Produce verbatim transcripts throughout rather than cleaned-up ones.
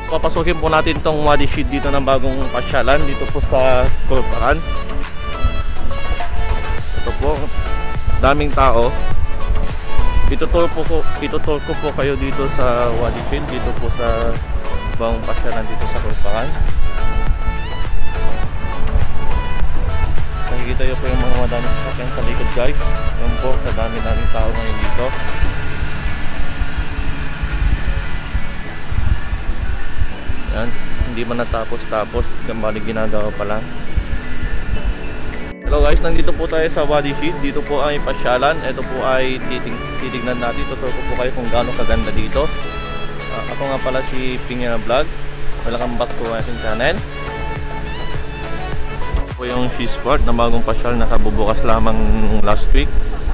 papasukin po natin tong Wadi Sheet dito ng bagong pasyalan dito po sa Khorfakkan. Ito po, daming tao. Itutur po ko, itutur ko po kayo dito sa Wadi Sheet dito po sa bagong pasyalan dito sa Khorfakkan. Nakikita nyo po yung mga madaming sasakyan sa likod, guys. Yan po, kadami-daming tao ngayon dito. Yan, hindi man natapos-tapos, bali ginagawa pa lang. Hello guys, nandito po tayo sa Wadi Sheet. Dito po ay pasyalan. Ito po ay titig titignan natin. Tuturo ko po kayo kung gaano kaganda dito. uh, Ako nga pala si Pinya Vlog. Welcome back to ating channel. Ito po yung Sea Sport na bagong pasyal, nakabubukas lamang last week.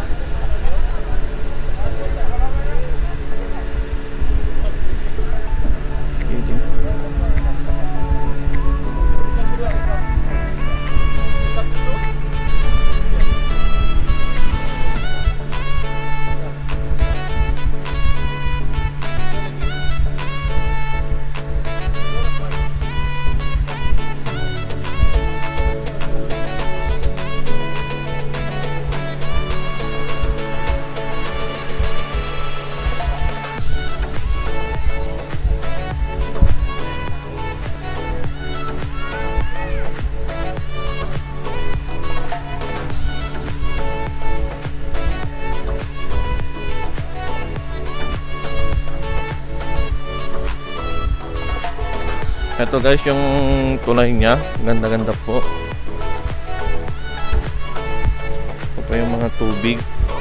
Ito guys yung tulay niya, ganda-ganda po. Ito pa yung mga tubig.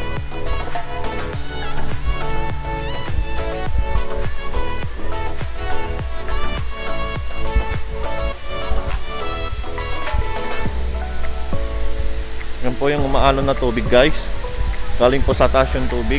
Yan po yung umaalon na tubig guys. Galing po sa taas yung tubig.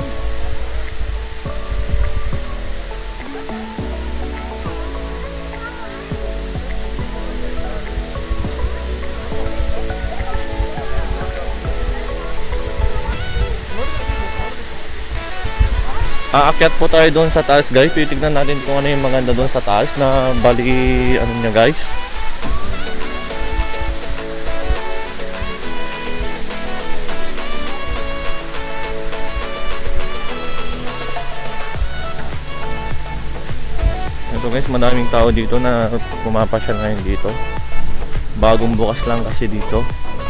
Aakyat po tayo doon sa taas guys. Titignan natin kung ano yung maganda doon sa taas na bali ano niya guys. Ito guys, madaming tao dito na pumapasyal ngayon dito. Bagong bukas lang kasi dito.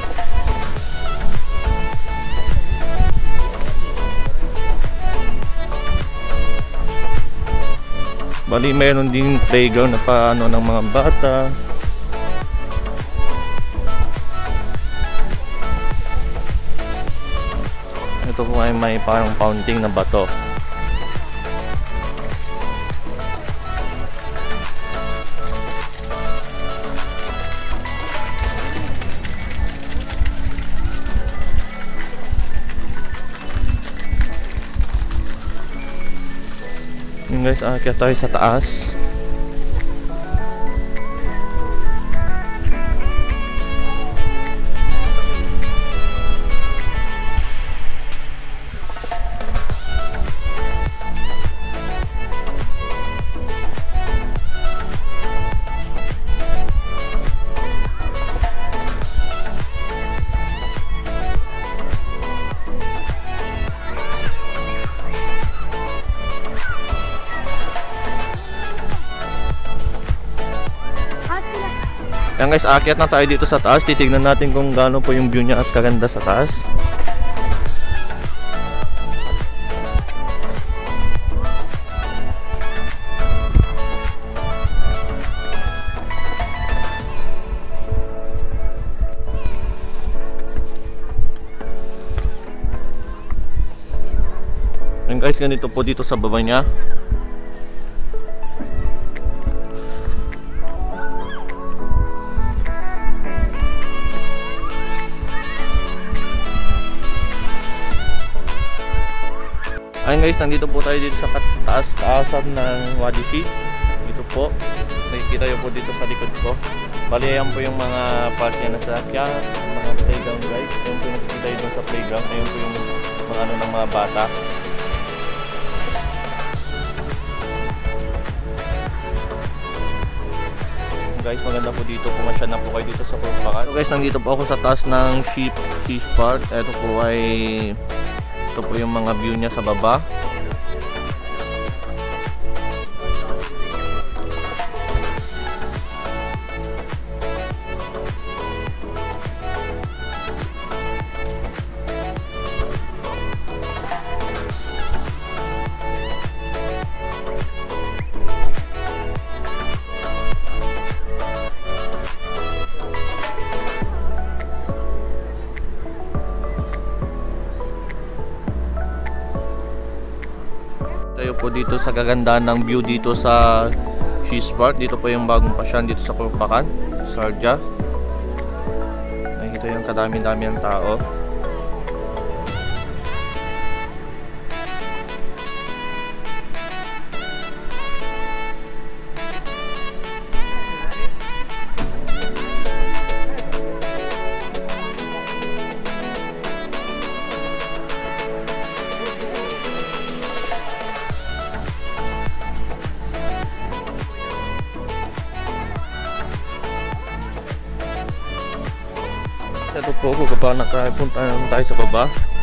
Bali meron din playground na paano ng mga bata. Ito po ay may parang fountain na bato. Guys, aakyat tayo sa taas. Yan guys, aakyat na tayo dito sa taas. Titignan natin kung gaano po yung view niya at kaganda sa taas. Yan guys, ganito po dito sa baba niya. Ayun guys, nandito po tayo dito sa taas-taasan ng Wadi Sheet. Dito po, nakikita nyo po dito sa likod ko. Bali, ayan po yung mga party na sasakyan, mga playground guys. Ayun po yung nakikita nyo sa playground. Ayun po yung mga ano ng mga bata. guys, maganda po dito. Pumasya na po kayo dito sa Khorfakkan. So guys, nandito po ako sa taas ng ship fish park. Ito po ay ito po yung mga view niya sa baba. Tayo po dito sa kagandahan ng view dito sa Fish Park. Dito po yung bagong pasyan dito sa Khorfakkan Sharjah. Nakikita yung kadami-dami ng tao. Ito po, baba na tayo, punta na tayo sa baba.